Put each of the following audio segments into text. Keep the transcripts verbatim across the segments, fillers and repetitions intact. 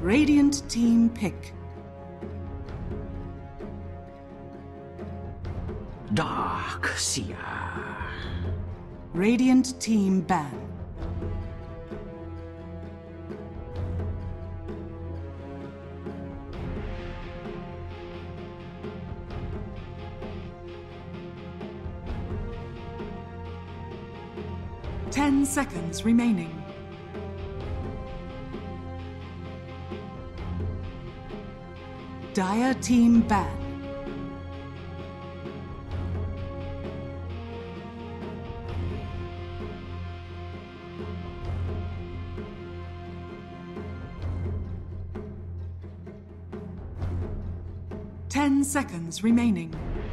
Radiant team pick. Dark Seer. Radiant team ban. Ten seconds remaining. Dire team ban. Ten seconds remaining.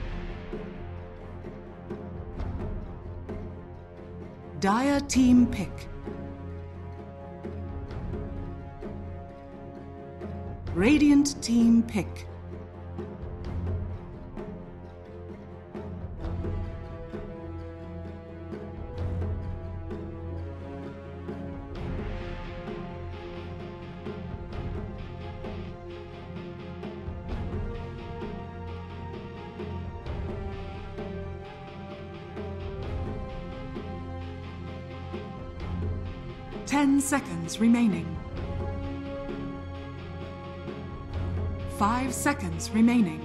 Dire team pick. Radiant team pick. Ten seconds remaining. Five seconds remaining.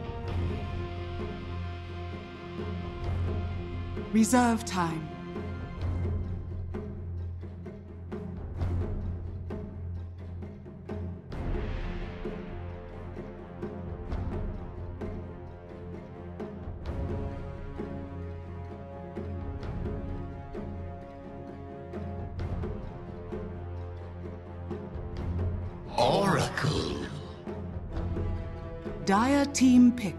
Reserve time. Oracle. Dire team pick.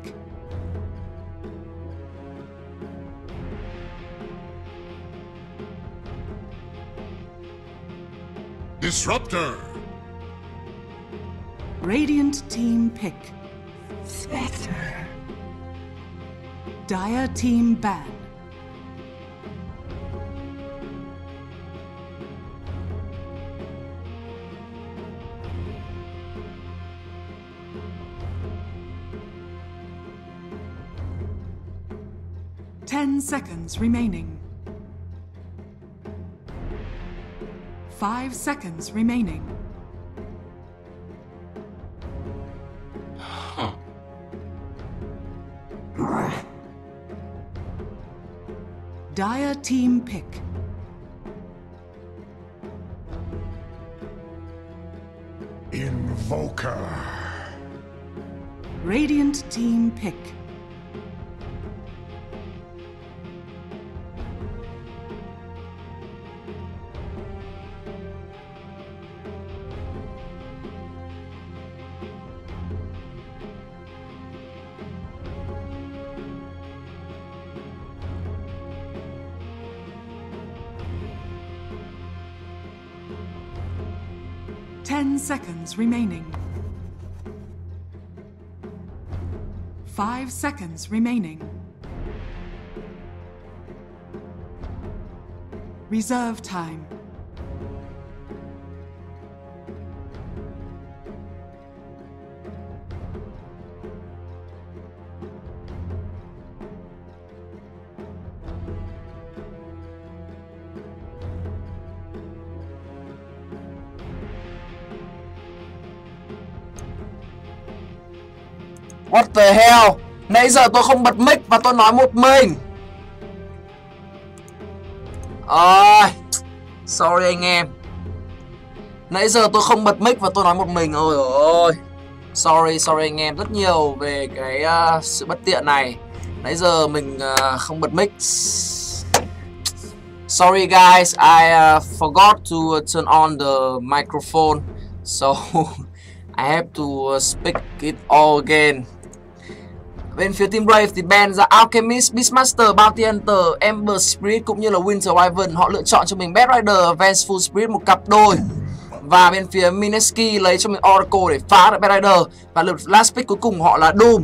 Disruptor. Radiant team pick. Spectre. Dire team ban. Ten seconds remaining. Five seconds remaining. Huh. Dire team pick. Invoker. Radiant team pick. Ten seconds remaining. Five seconds remaining. Reserve time. What the hell? Nãy giờ tôi không bật mic và tôi nói một mình. Ôi, sorry anh em. Nãy giờ tôi không bật mic và tôi nói một mình. Ôi ôi. Sorry, sorry anh em rất nhiều về cái uh, sự bất tiện này. Nãy giờ mình uh, không bật mic. Sorry guys, I uh, forgot to turn on the microphone. So I have to uh, speak it all again. Bên phía Team Brave thì ban ra Alchemist, Beastmaster, Bounty Hunter, Ember Spirit cũng như là Winter Wyvern. Họ lựa chọn cho mình Bad Rider, Vengeful Spirit một cặp đôi. Và bên phía Mineski lấy cho mình Oracle để phá được Bad Rider. Và lượt last pick cuối cùng họ là Doom.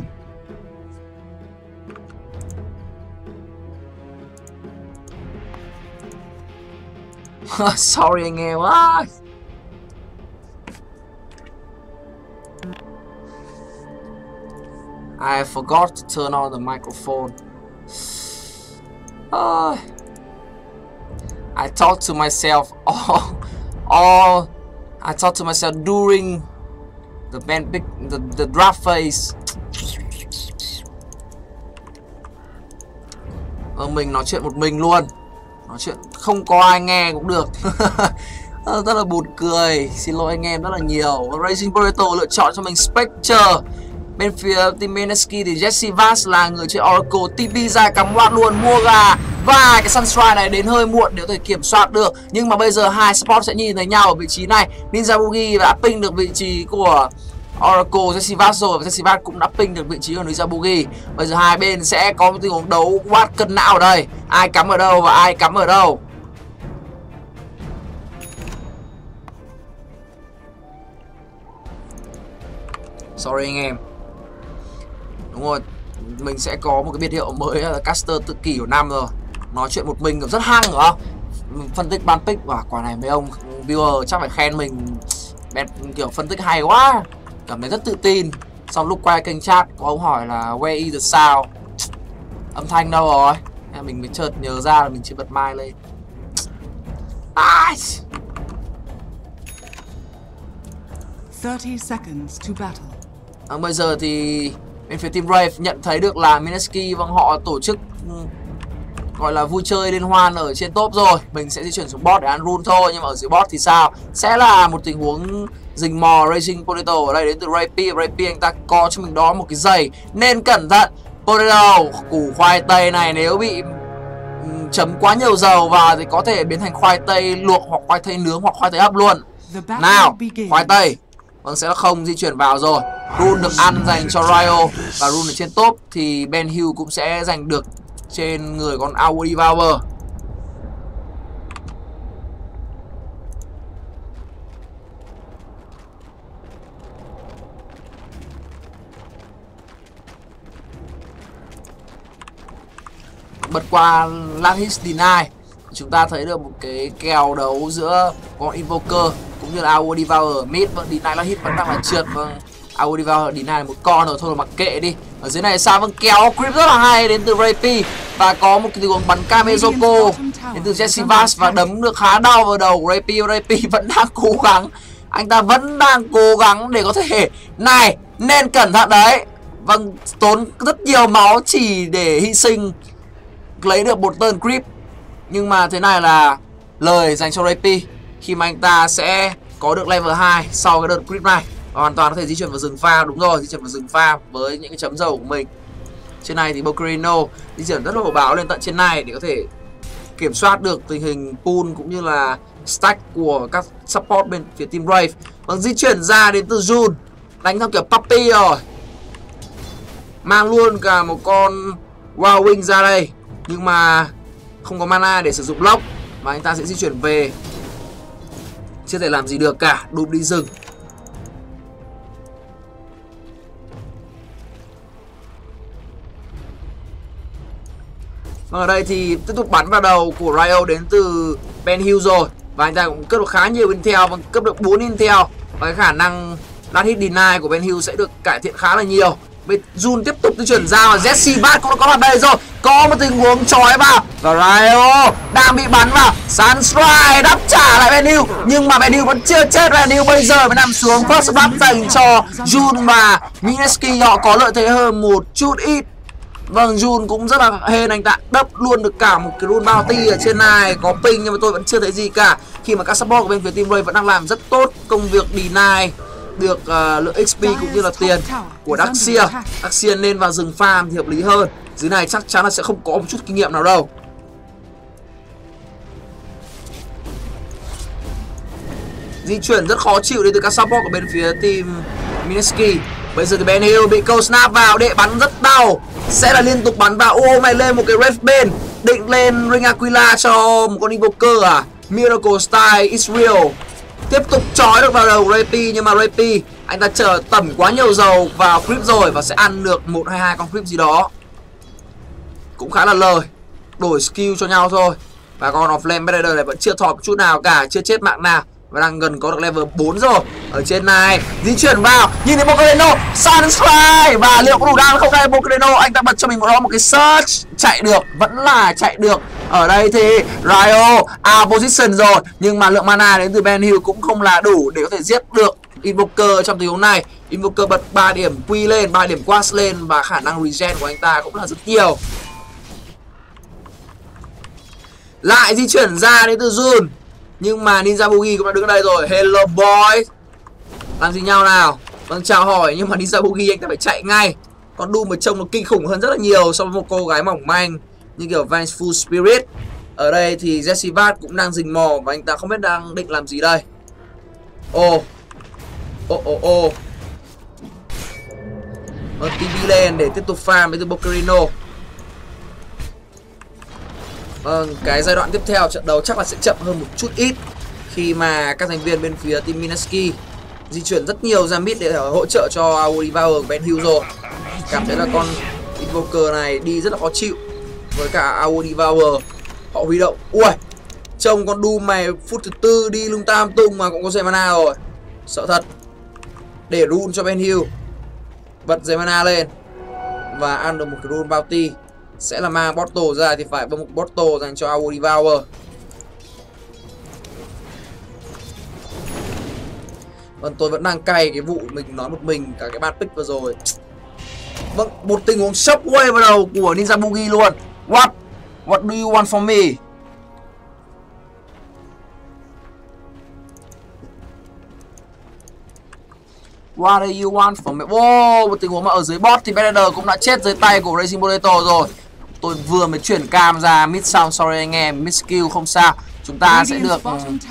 Sorry anh em. I forgot to turn on the microphone. Uh, I talked to myself all, all. I talked to myself during the band big the the draft phase. Ờ, mình nói chuyện một mình luôn, nói chuyện không có ai nghe cũng được. Rất là buồn cười, xin lỗi anh em rất là nhiều. Racing Potato lựa chọn cho mình Spectre. Bên phía team Mineski thì Jesse Vaz là người chơi Oracle, tê pê ra cắm quạt luôn, mua gà. Và cái Sunstrike này đến hơi muộn để có thể kiểm soát được. Nhưng mà bây giờ hai support sẽ nhìn thấy nhau ở vị trí này. Ninja Boogie đã ping được vị trí của Oracle, Jesse Vaz rồi. Và Jesse Vaz cũng đã ping được vị trí của Ninja Boogie. Bây giờ hai bên sẽ có một tình huống đấu quát cân não ở đây. Ai cắm ở đâu và ai cắm ở đâu. Sorry anh em. Đúng rồi, mình sẽ có một cái biệt hiệu mới là caster tự kỷ của năm rồi. Nói chuyện một mình rất hăng rồi. Phân tích ban pick và quả này mấy ông viewer chắc phải khen mình kiểu phân tích hay quá. Cảm thấy rất tự tin. Xong lúc quay kênh chat có ông hỏi là where is the sound? Âm thanh đâu rồi? Mình mới chợt nhớ ra là mình chưa bật mic lên. thirty seconds to battle. À, bây giờ thì bên phía team Brave nhận thấy được là Mineski vâng họ tổ chức gọi là vui chơi liên hoan ở trên top rồi. Mình sẽ di chuyển xuống bot để ăn rune thôi. Nhưng mà ở dưới bot thì sao? Sẽ là một tình huống rình mò Racing Potato ở đây đến từ Rapy. Rapy anh ta có cho mình đó một cái giày nên cẩn thận. Potato, củ khoai tây này nếu bị chấm quá nhiều dầu vào thì có thể biến thành khoai tây luộc hoặc khoai tây nướng hoặc khoai tây hấp luôn. Nào, khoai tây. Vâng, sẽ không di chuyển vào rồi. Rune được ăn dành cho Ryo. Và rune ở trên top thì Ben Hill cũng sẽ giành được trên người con Audi Devour. Bật qua Last Hit Deny, chúng ta thấy được một cái kèo đấu giữa con Invoker cũng như là Audi Devour. Mid vẫn Deny Last Hit vẫn đang là trượt. Vâng, Audi Devour Deny là một con rồi, thôi mặc kệ đi. Ở dưới này sao? Vâng, kéo creep rất là hay đến từ Rapy. Và có một cái tình huống bắn Kamezoko đến từ Jesse Vaz và đấm được khá đau vào đầu của Rapy. Rapy vẫn đang cố gắng, anh ta vẫn đang cố gắng để có thể này, nên cẩn thận đấy. Vâng, tốn rất nhiều máu chỉ để hy sinh lấy được một turn creep. Nhưng mà thế này là lời dành cho Rapy khi mà anh ta sẽ có được level hai sau cái đợt creep này. Và hoàn toàn có thể di chuyển vào rừng farm. Đúng rồi, di chuyển vào rừng farm với những cái chấm dầu của mình. Trên này thì Bocarino di chuyển rất là bổ báo lên tận trên này để có thể kiểm soát được tình hình pool cũng như là stack của các support bên phía team Brave. Vâng, di chuyển ra đến từ Jun, đánh theo kiểu puppy rồi, mang luôn cả một con Wild Wing ra đây. Nhưng mà không có mana để sử dụng lock, và anh ta sẽ di chuyển về, chưa thể làm gì được cả, đụp đi rừng. Và ở đây thì tiếp tục bắn vào đầu của Ryo đến từ Ben Hill rồi. Và anh ta cũng cấp được khá nhiều intel, và cấp được bốn intel. Và cái khả năng last hit deny của Ben Hill sẽ được cải thiện khá là nhiều. Bên Jun tiếp tục di chuyển ra và Jesse Vaz cũng đã có mặt đây rồi. Có một tình huống chói vào và Ryo đang bị bắn vào. Sunstrike đáp trả lại Ben Hill, nhưng mà Ben Hill vẫn chưa chết. Ben Hill bây giờ mới nằm xuống. First blood dành cho Jun và Mineski, họ có lợi thế hơn một chút ít. Vâng, Jun cũng rất là hên, anh ta đập luôn được cả một cái rune bounty ở trên này. Có ping nhưng mà tôi vẫn chưa thấy gì cả, khi mà các support của bên phía team Brave vẫn đang làm rất tốt công việc deny được uh, lượng ích pê cũng như là tiền của Daxia. Daxia nên vào rừng farm thì hợp lý hơn. Dưới này chắc chắn là sẽ không có một chút kinh nghiệm nào đâu. Di chuyển rất khó chịu đến từ các support của bên phía team Mineski. Bây giờ thì Ben Hill bị câu snap vào, đệ bắn rất đau, sẽ là liên tục bắn vào. Ô, mày lên một cái Wraith bên, định lên Ring Aquila cho một con Invoker à? Miracle Style Israel tiếp tục chói được vào đầu Rapy, nhưng mà Rapy anh ta chờ tẩm quá nhiều dầu vào creep rồi và sẽ ăn được một hay hai con creep gì đó, cũng khá là lời. Đổi skill cho nhau thôi. Và con Offlane Predator này vẫn chưa thọp chút nào cả, chưa chết mạng nào. và đang gần có được level bốn rồi. Ở trên này di chuyển vào, nhìn thấy Bocareno, Sunstrike và liệu có đủ đam không đây? Bocareno anh ta bật cho mình một đó một cái search, chạy được, vẫn là chạy được. Ở đây thì Ryo out position rồi, nhưng mà lượng mana đến từ Ben Hill cũng không là đủ để có thể giết được Invoker trong tình huống này. Invoker bật ba điểm quy lên, ba điểm quas lên và khả năng regen của anh ta cũng là rất nhiều. Lại di chuyển ra đến từ Jun, nhưng mà Ninja Boogie cũng đã đứng ở đây rồi. Hello boy, làm gì nhau nào? Vâng, chào hỏi, nhưng mà Ninja Boogie anh ta phải chạy ngay. Con Doom ở trông nó kinh khủng hơn rất là nhiều so với một cô gái mỏng manh như kiểu Vengeful Spirit. Ở đây thì Jesse Vaz cũng đang rình mò và anh ta không biết đang định làm gì đây. Ô ô ô ô Vâng, tê vê lên để tiếp tục farm với từ Bocareno. Vâng, cái giai đoạn tiếp theo trận đấu chắc là sẽ chậm hơn một chút ít, khi mà các thành viên bên phía team Minaski di chuyển rất nhiều ra mid để hỗ trợ cho Audi Power Ben Hill rồi. Cảm thấy là con Invoker này đi rất là khó chịu với cả Audi Power. Họ huy động, ui, trông con Doom này phút thứ tư đi lung tam tung mà cũng có Zemana rồi, sợ thật. Để rune cho Ben Hill, bật Zemana lên và ăn được một cái rune bounty. Sẽ là mang bottle ra thì phải bơm một bottle dành cho Audi Power. Vâng, tôi vẫn đang cay cái vụ mình nói một mình cả cái ban pick vừa rồi. Vâng, một tình huống shockwave vào đầu của Ninja Boogie luôn. What? What do you want from me? What do you want from me? Wow, một tình huống mà ở dưới bot thì Predator cũng đã chết dưới tay của Racing Potato rồi. Tôi vừa mới chuyển cam ra mid sound, sorry anh em, mid skill không sao. Chúng ta sẽ được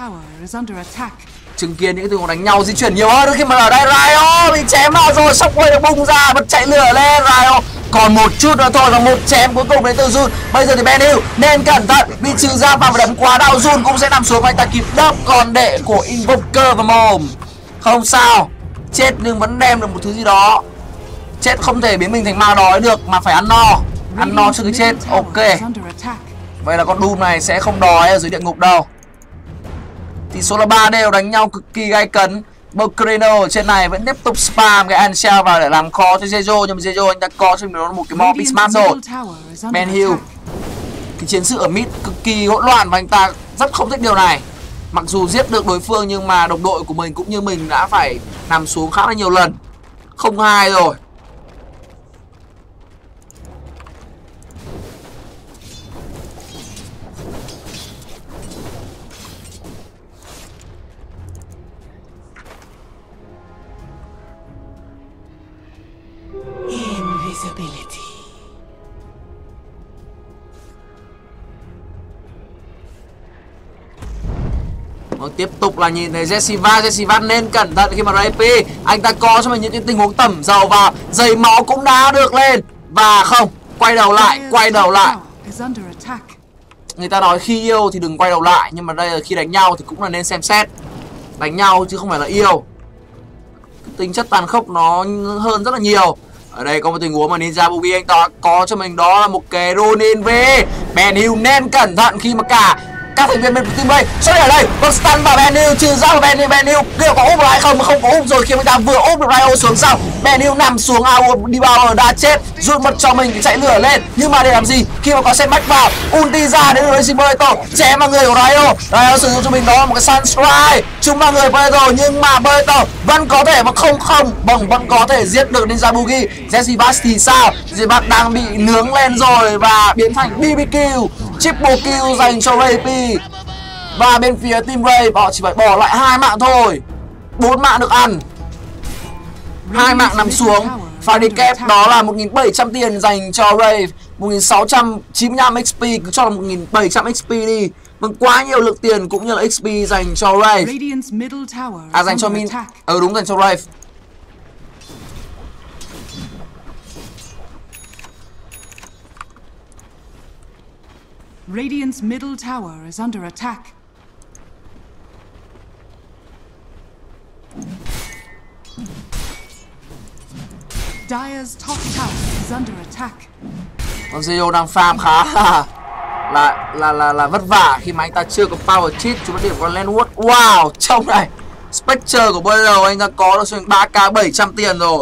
chứng kiến những tình huống đánh nhau di chuyển nhiều hơn. Khi mà ở đây Ryo bị chém vào rồi, Shockwave được bung ra, bật chạy lửa lên. Ryo còn một chút nữa thôi và một chém cuối cùng đến từ Jun. Bây giờ thì Ben Hill nên cẩn thận, bị trừ ra và đấm quá đau. Jun cũng sẽ nằm xuống và anh ta kịp đớp còn đệ của Invoker vào mồm. Không sao, chết nhưng vẫn đem được một thứ gì đó. Chết không thể biến mình thành ma đói được mà phải ăn no, ăn no trước khi chết. Ok, vậy là con Doom này sẽ không đói ở dưới địa ngục đâu. Tỷ số là ba đều, đánh nhau cực kỳ gay cấn. Bocareno ở trên này vẫn tiếp tục spam cái Anshel vào để làm khó cho Jejo, nhưng mà Jejo anh ta có cho mình nó một cái mob smart rồi. Ben Hill cái chiến sự ở mid cực kỳ hỗn loạn và anh ta rất không thích điều này. Mặc dù giết được đối phương nhưng mà đồng đội của mình cũng như mình đã phải nằm xuống khá là nhiều lần. Không hai rồi. Invisibility. Vâng, tiếp tục là nhìn thấy Jesse Vaz. Jesse Vaz nên cẩn thận khi mà rờ pê anh ta có cho mình những cái tình huống tẩm dầu vào. Giày máu cũng đã được lên và không, quay đầu lại, quay đầu lại. Người ta nói khi yêu thì đừng quay đầu lại, nhưng mà đây là khi đánh nhau thì cũng là nên xem xét. Đánh nhau chứ không phải là yêu. Tính chất tàn khốc nó hơn rất là nhiều. Ở đây có một tình huống mà Ninja Boogie anh ta có cho mình đó là một cái Ronin về. Ben Hill nên cẩn thận khi mà cả các thành viên bên team đây xuất hiện ở đây. Vâng, stun và Ben Hill trừ ra Ben Hill. Ben Hill liệu có úp được hay không? Mà không có úp rồi, khi anh ta vừa úp được Ryo xuống sau, Ben Hill nằm xuống, Audi Power đã chết. Rút bật cho mình chạy lửa lên, nhưng mà để làm gì khi mà có setback vào, ulti ra đến Racing Potato chém vào người của Ryo. Ryo sử dụng cho mình đó là một cái Sunstrike trúng vào người Potato, nhưng mà Potato vẫn có thể mà không không bằng vẫn có thể giết được Ninja Boogie. Jesse Vaz thì sao? Jesse Vaz đang bị nướng lên rồi và biến thành bê bê kill, triple kill dành cho rờ pê. Và bên phía team Rave họ chỉ phải bỏ lại hai mạng thôi, bốn mạng được ăn, hai mạng nằm xuống. Phải đi kép đó là một nghìn bảy trăm tiền dành cho Rave, một nghìn sáu trăm chín mươi lăm ích pê, cứ cho là một nghìn bảy trăm ích pê đi. Vâng, quá nhiều lượng tiền cũng như là ích pê dành cho Rave. À, dành cho Min. Ừ đúng, dành cho Rave. Radiant's middle tower is under attack. Dire's top tower is under attack. Con Zio đang farm khá là là là là vất vả khi mà anh ta chưa có power cheat. Chúng ta điểm con Lenwood. Wow, trông này, Spectre của bây giờ anh ta có được ba k bảy trăm tiền rồi.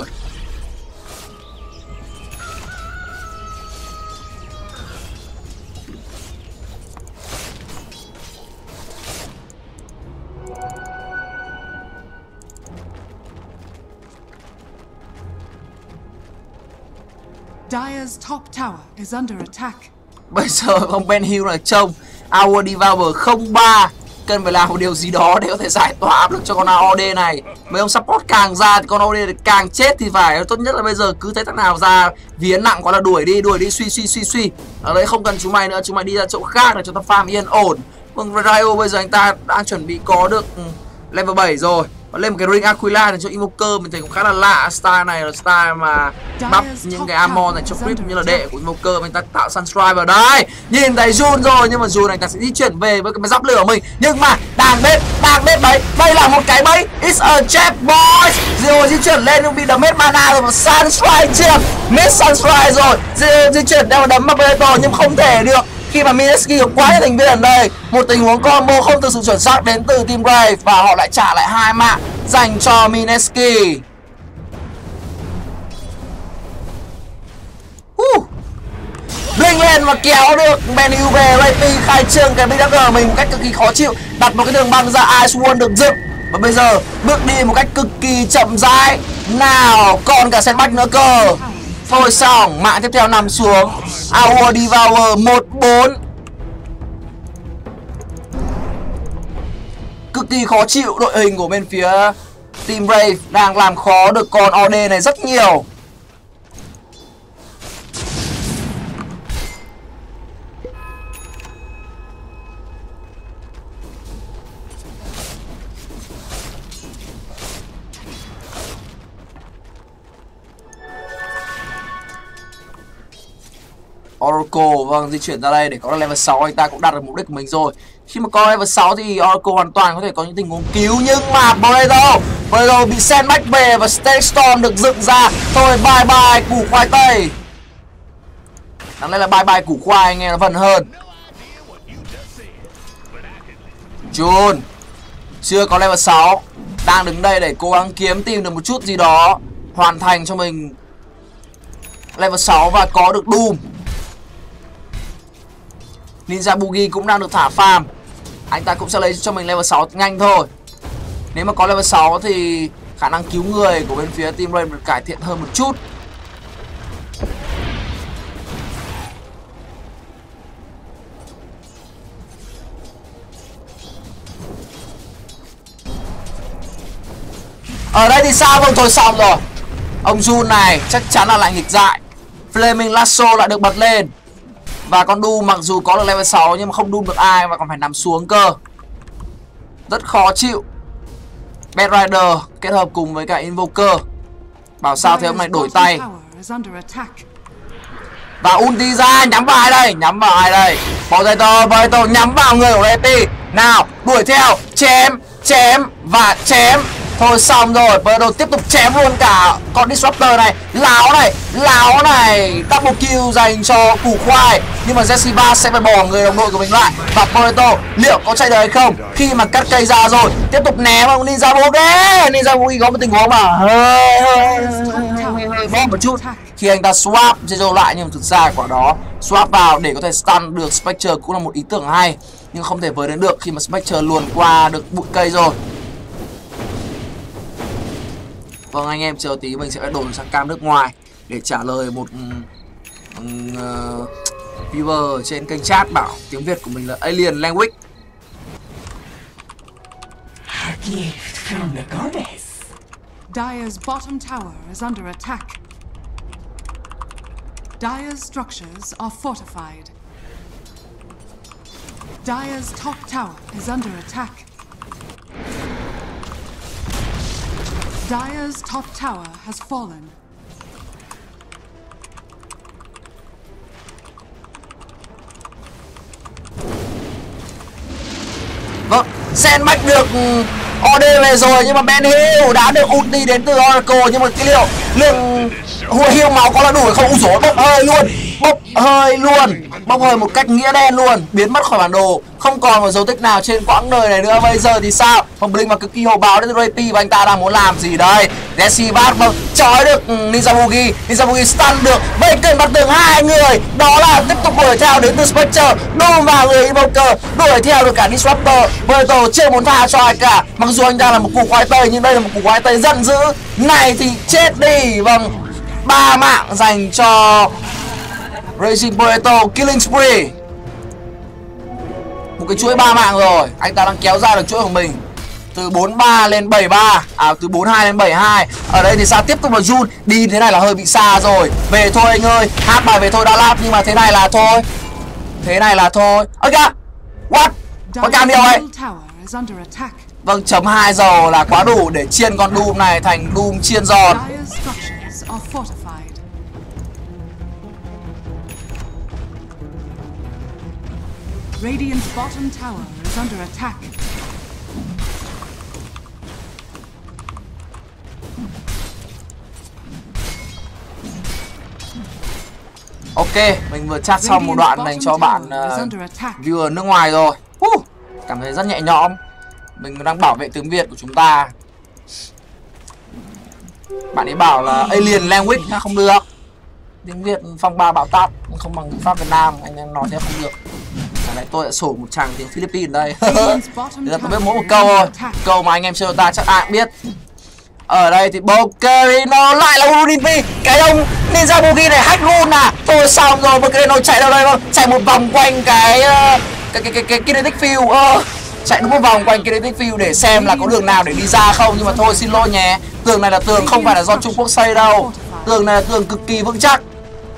Dire's top tower is under attack. Bây giờ con Ben Hill này trông Our Devour không ba cần phải làm một điều gì đó để có thể giải tỏa áp lực cho con a o đê này. Mấy ông support càng ra thì con a o đê càng chết thì phải. Tốt nhất là bây giờ cứ thấy thằng nào ra vía nặng quá là đuổi đi, đuổi đi, suy suy suy suy. Ở đấy không cần chúng mày nữa, chúng mày đi ra chỗ khác để cho ta farm yên ổn. Vâng, Ryo bây giờ anh ta đang chuẩn bị có được level bảy rồi. Và lên một cái Ring Aquila để cho Invoker mình thấy cũng khá là lạ. Style này là style mà bắp những cái Amon này cho Crypt như là đệ của Invoker. Mình ta tạo Sunstrike vào đây. Nhìn thấy Jun rồi nhưng mà Jun này ta sẽ di chuyển về với cái giáp lửa của mình. Nhưng mà đang bếp, đang bếp đấy. Đây là một cái bẫy. It's a trap boys. Zero di chuyển lên nhưng bị đấm hết mana rồi. Và Sunstrike chưa. Miss Sunstrike rồi. Zero di chuyển đang đấm Magneto nhưng không thể được. Khi mà Mineski có quá nhiều thành viên ở đây. Một tình huống combo không thực sự chuẩn xác đến từ Team Brave. Và họ lại trả lại hai mạng dành cho Mineski. uh. Blink lên và kéo được Benny về. Rappi khai trương cái bê đê mình một cách cực kỳ khó chịu. Đặt một cái đường băng ra, Ice Wall được dựng. Và bây giờ bước đi một cách cực kỳ chậm rãi. Nào còn cả setback nữa cơ. Thôi xong, mạng tiếp theo nằm xuống. Our Devour một bốn. Cực kỳ khó chịu, đội hình của bên phía Team Brave đang làm khó được con o đê này rất nhiều. Oracle, vâng, di chuyển ra đây để có được level sáu. Anh ta cũng đạt được mục đích của mình rồi. Khi mà có level sáu thì Oracle hoàn toàn có thể có những tình huống cứu. Nhưng mà Boredo Boredo bị sandbag về và Stage Storm được dựng ra. Thôi bye bye củ khoai tây. Đáng lẽ là bye bye củ khoai, nghe nó vần hơn. Jun chưa có level sáu, đang đứng đây để cố gắng kiếm tìm được một chút gì đó, hoàn thành cho mình level sáu và có được Doom. Ninja Boogie cũng đang được thả farm. Anh ta cũng sẽ lấy cho mình level sáu nhanh thôi. Nếu mà có level sáu thì khả năng cứu người của bên phía Team Brave được cải thiện hơn một chút. Ở đây thì sao? Vâng, thôi xong rồi. Ông Jun này chắc chắn là lại nghịch dại. Flaming Lasso lại được bật lên. Và con Doom mặc dù có được level sáu nhưng mà không Doom được ai và còn phải nằm xuống cơ. Rất khó chịu. Bad Rider kết hợp cùng với cả Invoker. Bảo sao thì hôm nay đổi tay. Và ulti ra, nhắm vào ai đây? Nhắm vào ai đây? Potato, Potato nhắm vào người của Rappi. Nào, đuổi theo, chém, chém và chém. Thôi xong rồi, Potato tiếp tục chém luôn cả con Disruptor này. Láo này, láo này. Double kill dành cho củ khoai. Nhưng mà Jessica sẽ phải bỏ người đồng đội của mình lại. Và Potato liệu có chạy được hay không? Khi mà cắt cây ra rồi, tiếp tục ném ông Ninja Boogie. Ninja Boogie có một tình huống mà hơi hơi hơi bóp một chút khi anh ta swap Jejo lại, nhưng mà thực ra quả đó swap vào để có thể stun được Spectre cũng là một ý tưởng hay, nhưng không thể với đến được khi mà Spectre luồn qua được bụi cây rồi. Vâng, anh em chờ tí mình sẽ đổi sang cam nước ngoài để trả lời một um, uh, viewer trên kênh chat bảo tiếng Việt của mình là Alien Language. A gift from the goddess. Dire's bottom tower is under attack. Dire's structures are fortified. Dire's top tower is under attack. Dire's top tower has fallen. Vâng, Sandbag được o đê về rồi nhưng mà Ben Hill đã được ulti đến từ Oracle, nhưng mà cái liệu lượng heal máu có là đủ không? Ui dồi, bốc hơi luôn, bốc hơi luôn, bốc hơi một cách nghĩa đen luôn, biến mất khỏi bản đồ, không còn một dấu tích nào trên quãng đời này nữa. Bây giờ thì sao? Phong Blink và cực kỳ hồ báo đến từ Rappi và anh ta đang muốn làm gì đây? Desivat vâng trói được Ninja Boogie, Ninja Boogie stun được, vậy cần bắt được hai người, đó là tiếp tục đuổi theo đến từ Spectre, Doom và người Invoker đuổi theo được cả Disruptor. Boruto chưa muốn tha cho ai cả, mặc dù anh ta là một củ khoai tây nhưng đây là một củ khoai tây giận dữ. Này thì chết đi. Vâng, ba mạng dành cho Raging Potato. Killing Spree, một cái chuỗi ba mạng rồi. Anh ta đang kéo ra được chuỗi của mình từ bốn ba lên bảy ba, à từ bốn hai lên bảy hai. Ở đây thì sao? Tiếp tục là Jun, đi thế này là hơi bị xa rồi. Về thôi anh ơi, hát bài về thôi đã lát, nhưng mà thế này là thôi. Thế này là thôi. Ơ kìa, what? Có cam điều ấy. Vâng, chấm hai dầu là quá đủ để chiên con Doom này thành Doom chiên giòn. Radiant's bottom tower is under attack. Ok, mình vừa chat xong một đoạn dành cho bạn uh, viewer nước ngoài rồi. uh, Cảm thấy rất nhẹ nhõm. Mình đang bảo vệ tiếng Việt của chúng ta. Bạn ấy bảo là Alien Language không được. Tiếng Việt phong ba bảo tát, không bằng ngữ pháp Việt Nam, anh em nói thế không được. Này tôi đã sổ một chàng tiếng Philippines đây. Bây giờ tôi biết mỗi một câu thôi. Câu mà anh em chơi ta chắc ai cũng biết. Ở đây thì Bokerino lại là Urunipi. Cái ông Ninja Boogie này hack luôn à. Tôi xong rồi, Bokerino chạy đâu đây không? Chạy một vòng quanh cái uh, cái cái cái, cái Kinetic Field. uh, Chạy đúng một vòng quanh Kinetic Field để xem là có đường nào để đi ra không. Nhưng mà thôi xin lỗi nhé, tường này là tường không phải là do Trung Quốc xây đâu. Tường này là tường cực kỳ vững chắc,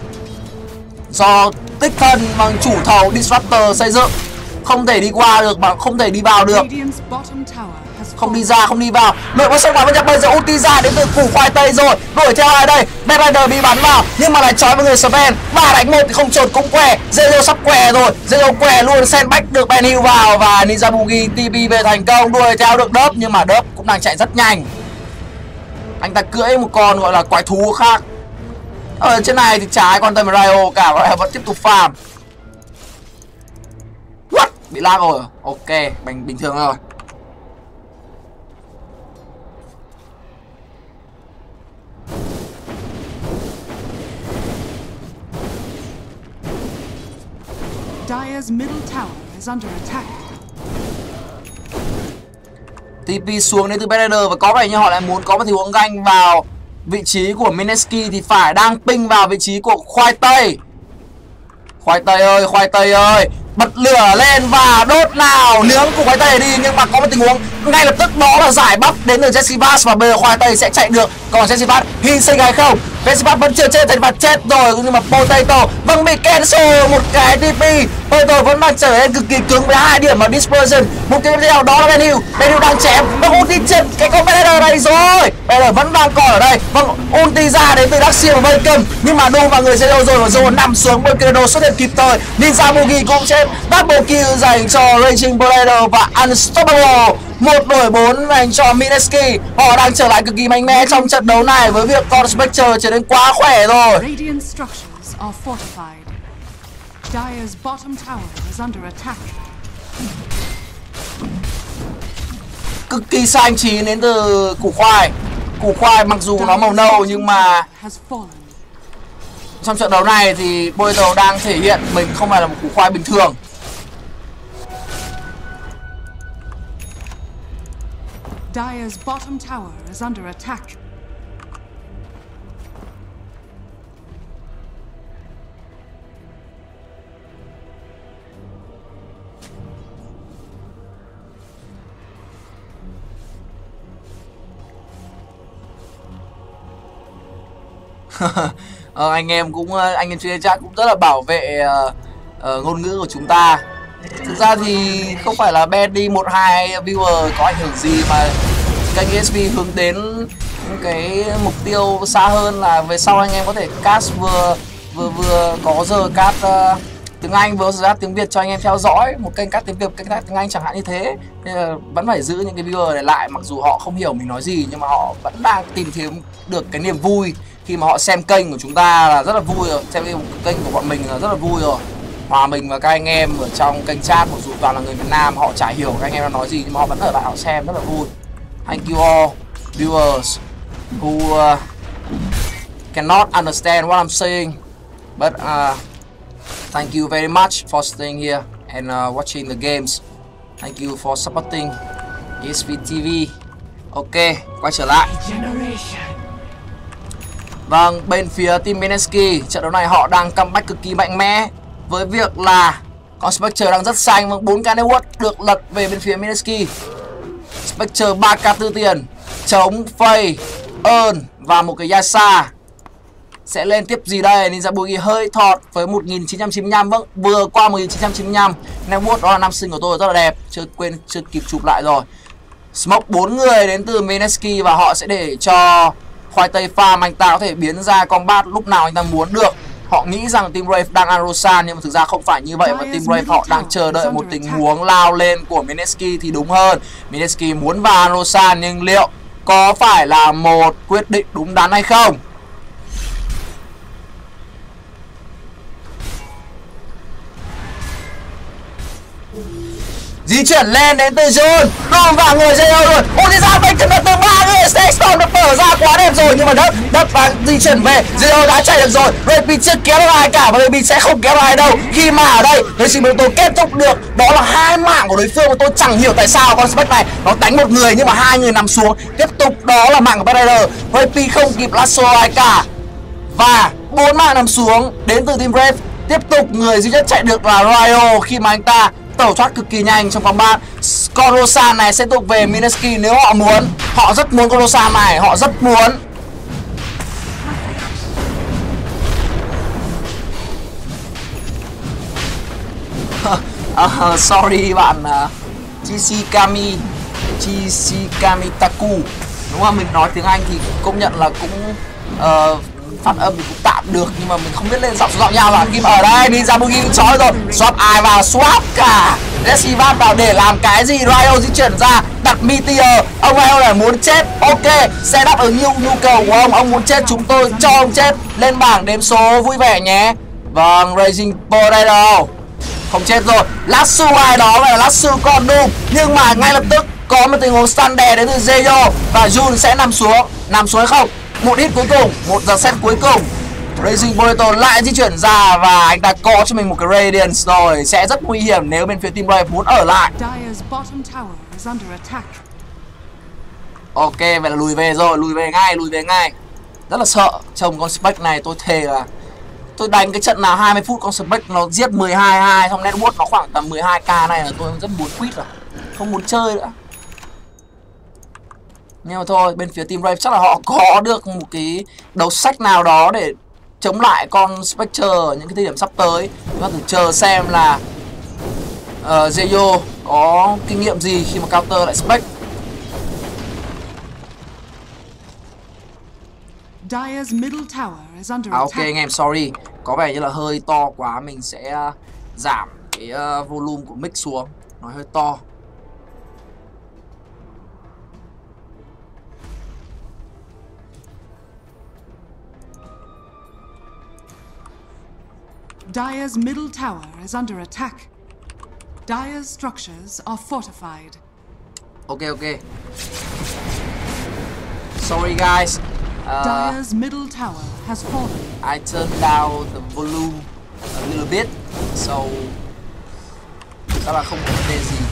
do tích thân bằng chủ thầu Disruptor xây dựng. Không thể đi qua được mà không thể đi vào được. Không đi ra, không đi vào. Nội có sông vào bên trong. Bây giờ ulti ra đến từ củ khoai tây rồi. Đuổi theo ai đây? Bedrider bị bắn vào nhưng mà lại trói với người Sven. Ba đánh một thì không trốn cũng què. Zero sắp què rồi. Zero què luôn. Sandbag được Ben Hill vào và Ninja Boogie tê pê về thành công. Đuổi theo được Đớp nhưng mà Đớp cũng đang chạy rất nhanh. Anh ta cưỡi một con gọi là quái thú khác. Ở trên này thì chả ai quan tâm đến Ryo cả, và vẫn tiếp tục farm. What? Bị lag rồi. Ok, bình bình thường rồi. Dire's middle tower is under attack. tê pê xuống đến từ Bedrider và có vẻ như họ lại muốn có một tình huống ganh vào vị trí của Mineski thì phải, đang ping vào vị trí của khoai tây. Khoai tây ơi, khoai tây ơi, bật lửa lên và đốt nào, nướng củ khoai tây đi. Nhưng mà có một tình huống ngay lập tức đó là giải bắp đến từ Jesse Bass và bây giờ khoai tây sẽ chạy được. Còn Jesse Bass hy sinh hay không? Jesse Bass vẫn chưa chết, thành và chết rồi. Nhưng mà Potato vẫn bị cancel một cái tê pê. Potato vẫn đang trở nên cực kỳ cứng với hai điểm ở Dispersion. Một cái tiếp theo đó là Ben Hill. Ben Hill đang chém và ulti chân cái con Bedrider này rồi. Bedrider vẫn đang còn ở đây. Vâng, ulti ra đến từ Darkseer và Vacant. Nhưng mà Doom và người Zero rồi và Zero nằm xuống. Bokerino xuất hiện kịp thời. Ninja Boogie cũng chết. Double kill dành cho Raging Potato và Unstoppable. Một đổi bốn dành cho Mineski. Họ đang trở lại cực kỳ mạnh mẽ trong trận đấu này với việc con Spectre trở nên quá khỏe rồi. Radiant structures are fortified. Dire's bottom tower is under attack. Cực kỳ xanh chín đến từ củ khoai. Củ khoai mặc dù nó màu nâu nhưng mà trong trận đấu này thì Potato đang thể hiện mình không phải là một củ khoai bình thường. Dire's bottom tower is under attack. ờ, anh em cũng anh em chơi chat cũng rất là bảo vệ uh, uh, ngôn ngữ của chúng ta. Thực ra thì không phải là ban đi một hai viewer có ảnh hưởng gì, mà kênh e ét pê hướng đến cái mục tiêu xa hơn là về sau anh em có thể cast vừa vừa vừa có giờ cast uh, tiếng Anh vừa ra tiếng Việt cho anh em theo dõi, một kênh cast tiếng Việt, kênh cast tiếng Anh chẳng hạn như thế. Nên là vẫn phải giữ những cái viewer này lại, mặc dù họ không hiểu mình nói gì nhưng mà họ vẫn đang tìm kiếm được cái niềm vui khi mà họ xem kênh của chúng ta là rất là vui rồi, xem kênh của bọn mình là rất là vui rồi. Hòa mình và các anh em ở trong kênh chat, mặc dù toàn là người Việt Nam, họ chả hiểu các anh em đang nói gì nhưng mà họ vẫn ở lại họ xem rất là vui. Thank you all viewers who uh, cannot understand what I'm saying, but uh, thank you very much for staying here and uh, watching the games. Thank you for supporting e ét pê tê vê. Ok, quay trở lại. Vâng, bên phía team Mineski, trận đấu này họ đang comeback cực kỳ mạnh mẽ với việc là con Spectre đang rất xanh và bốn k network được lật về bên phía Mineski. Spectre ba k tư tiền, chống Faye, Earn và một cái Yasa. Sẽ lên tiếp gì đây? Ninja Boogie hơi thọt với một nghìn chín trăm chín mươi lăm. Vâng, vừa qua một nghìn chín trăm chín mươi lăm. Network đó là năm sinh của tôi rất là đẹp, chưa quên chưa kịp chụp lại rồi. Smoke bốn người đến từ Mineski và họ sẽ để cho khoai tây farm anh ta có thể biến ra combat lúc nào anh ta muốn được. Họ nghĩ rằng team Brave đang ăn Rosan nhưng mà thực ra không phải như vậy, và team Brave họ đang chờ đợi một tình huống lao lên của Mineski thì đúng hơn. Mineski muốn vào ăn Rosan nhưng liệu có phải là một quyết định đúng đắn hay không? Di chuyển lên đến từ Jun, đùm vào người dây ô rồi. Ôi thì ra mình từ ba người Stackstorm được mở ra quá đẹp rồi, nhưng mà đất đất và di chuyển về. Dây ô đã chạy được rồi, Rapid chưa kéo được ai cả và Rapid sẽ không kéo được ai đâu. Khi mà ở đây Racing Moto kết thúc được, đó là hai mạng của đối phương mà tôi chẳng hiểu tại sao con Spec này nó đánh một người nhưng mà hai người nằm xuống. Tiếp tục đó là mạng của Predator, Rapid không kịp lasso ai cả và bốn mạng nằm xuống đến từ team Brave. Tiếp tục người duy nhất chạy được là Ryo khi mà anh ta tẩu thoát cực kỳ nhanh trong combat. Con Rosan này sẽ thuộc về Mineski nếu họ muốn. Họ rất muốn con Rosan này, họ rất muốn. uh, sorry bạn uh, Chishikami Chishikami-taku. Đúng không? Mình nói tiếng Anh thì công nhận là cũng uh, phát âm thì cũng tạm được nhưng mà mình không biết lên giọng số giọng nhau là khi mà ở đây Ninja Boogie chói rồi, swap ai vào swap cả. Desivat vào để làm cái gì? Ryo di chuyển ra đặt Meteor. Ông Ryo là muốn chết. Ok, sẽ đáp ứng nhu nhu cầu của ông. Ông muốn chết chúng tôi cho ông chết. Lên bảng đếm số vui vẻ nhé. Vâng, Racing Predator không chết rồi. Latsu ai đó là Latsu con Doom, nhưng mà ngay lập tức có một tình huống stun đè đến từ Zeyo và Jun sẽ nằm xuống. Nằm xuống hay không? Một hit cuối cùng, một giờ set cuối cùng. Racing Predator lại di chuyển ra và anh ta có cho mình một cái Radiance rồi. Sẽ rất nguy hiểm nếu bên phía team Brave muốn ở lại. Ok, vậy là lùi về rồi, lùi về ngay, lùi về ngay. Rất là sợ, trông con Spec này tôi thề là tôi đánh cái trận nào hai mươi phút con Spec nó giết mười hai hai, xong network nó khoảng tầm mười hai k này là tôi rất muốn quit rồi. Không muốn chơi nữa. Nhưng mà thôi, bên phía team Brave chắc là họ có được một cái đấu sách nào đó để chống lại con Spectre ở những cái thời điểm sắp tới. Chúng ta thử chờ xem là uh, Zeyo có kinh nghiệm gì khi mà counter lại Spec. À, ok anh em, sorry, có vẻ như là hơi to quá, mình sẽ uh, giảm cái uh, volume của mic xuống, nó hơi to. Dire's middle tower is under attack. Dire's structures are fortified. Ok ok. Sorry guys. Uh, Dire's middle tower has fallen. I turned down the volume a little bit, so chắc là không có vấn đề gì.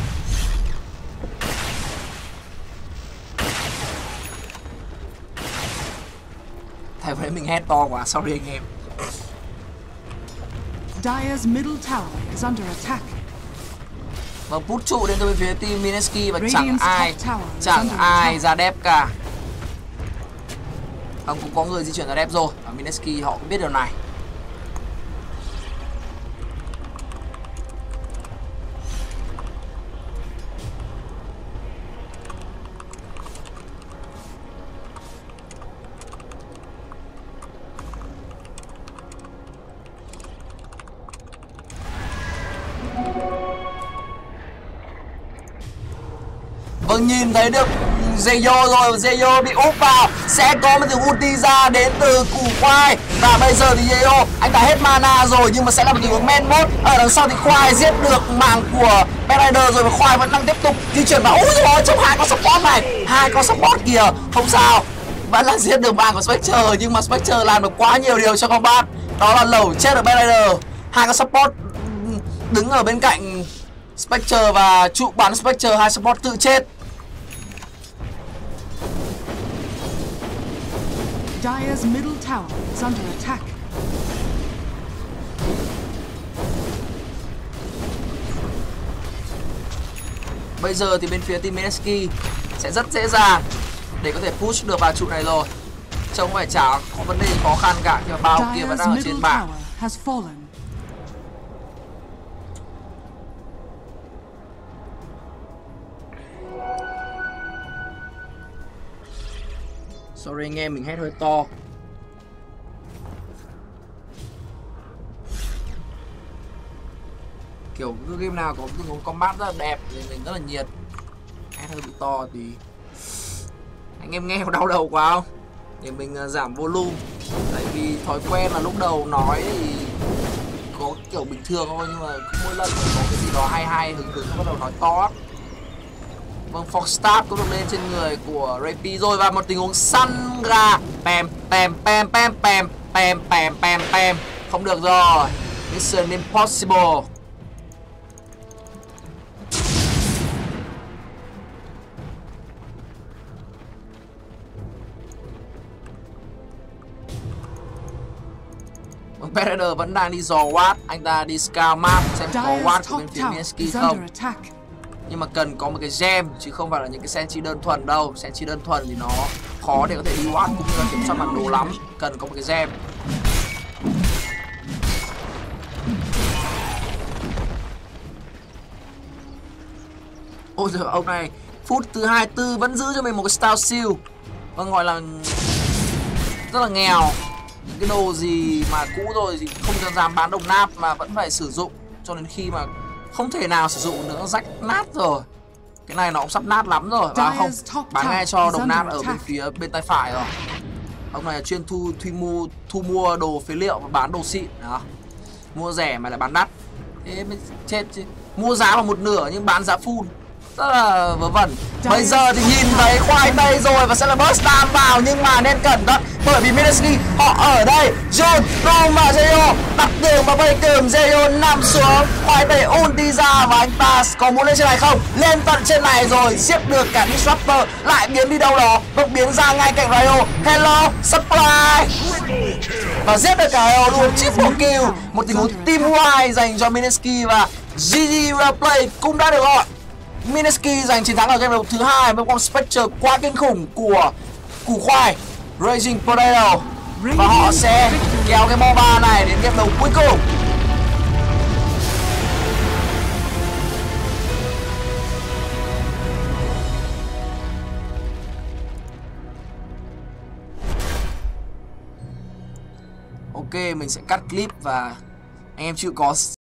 Thầy thấy mình hét to quá, sorry anh em. Dire's middle tower is under attack. Và bút trụ đến từ bên phía team Mineski và chẳng ai chẳng ai ra đép cả. Không, cũng có người di chuyển ra đép rồi và Mineski họ cũng biết điều này. Vâng, nhìn thấy được Zeyo rồi, Zeyo bị úp vào. Sẽ có một tiếng ulti ra đến từ củ khoai. Và bây giờ thì Zeyo anh ta hết mana rồi, nhưng mà sẽ là một tình huống man mode. Ở đằng sau thì khoai giết được mạng của Rider rồi, và khoai vẫn đang tiếp tục di chuyển vào. Úi rồi, trong hai con support này, hai con support kìa. Không sao, vẫn là giết được mạng của Spectre, nhưng mà Spectre làm được quá nhiều điều cho combat. Đó là lẩu chết được Rider. Hai con support đứng ở bên cạnh Spectre và trụ bắn Spectre, hai support tự chết. Dire's middle tower is under attack. Bây giờ thì bên phía team Mineski sẽ rất dễ dàng để có thể push được vào trụ này rồi. Trông phải chả có vấn đề khó khăn cả, nhưng mà bao kia vẫn đang ở trên bảng. Has fallen. Sorry anh em, mình hét hơi to. Kiểu cứ game nào có tình huống combat rất là đẹp thì mình rất là nhiệt. Hét hơi bị to thì anh em nghe có đau đầu quá không? Để mình giảm volume. Tại vì thói quen là lúc đầu nói thì có kiểu bình thường thôi, nhưng mà cứ mỗi lần có cái gì đó hay hay hứng hứng bắt đầu nói to. Vâng, Fox Start cũng được lên trên người của Rappi rồi, và một tình huống săn gà. Pem, pem, pem, pem, pem, pem, pem, pem, pem. Không được rồi. Mission Impossible. Vâng, Predator vẫn đang đi dò Watt. Anh ta đi scout map xem có Watt của bên phía Mineski không. Nhưng mà cần có một cái gem, chứ không phải là những cái Sentry đơn thuần đâu. Sentry đơn thuần thì nó khó để có thể đi Watt cũng như là kiểm soát bản đồ lắm. Cần có một cái gem. Ôi giời, ông này phút thứ hai mươi tư vẫn giữ cho mình một cái Stout Seal. Vâng, gọi là rất là nghèo. Những cái đồ gì mà cũ rồi thì không dám bán đồng nap mà vẫn phải sử dụng, cho đến khi mà không thể nào sử dụng nữa, rách nát rồi. Cái này nó cũng sắp nát lắm rồi. Và không, bán ngay cho đồng nát ở bên phía bên tay phải rồi. Ông này là chuyên thu thu mua thu mua đồ phế liệu và bán đồ xịn đó. Mua rẻ mà lại bán đắt. Thế mới chết chứ. Mua giá vào một nửa nhưng bán giá full, rất là vớ vẩn. Bây giờ thì nhìn thấy khoai tây rồi và sẽ là burst time vào, nhưng mà nên cẩn thận bởi vì Mineski họ ở đây. John, Rom và Zeyo đặt tường và vây tường. Zeyo nằm xuống, khoai tây ulti ra và anh ta có muốn lên trên này không? Lên tận trên này rồi, giết được cả Disruptor, lại biến đi đâu đó, được biến ra ngay cạnh Ryo. Hello, supply và giết được cả Ryo luôn, triple kill. Một tình huống team wide dành cho Mineski và giê giê Replay cũng đã được gọi. Mineski giành chiến thắng ở game đấu thứ hai với con Spectre quá kinh khủng của củ khoai Raging Potato, và họ sẽ kéo cái MOBA này đến game đấu cuối cùng. Ok, mình sẽ cắt clip và anh em chịu có